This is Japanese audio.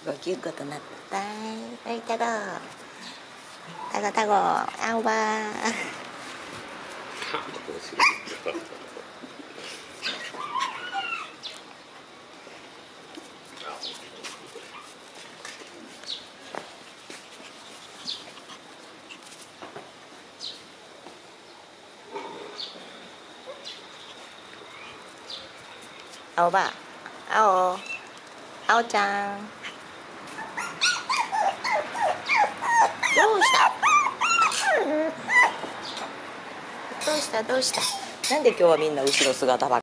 ごきゅうことなったい。はい、タゴタゴタゴ、あおばあおばあお、あおちゃん、どうしたどうしたどうした。なんで今日はみんな後ろ姿ばっか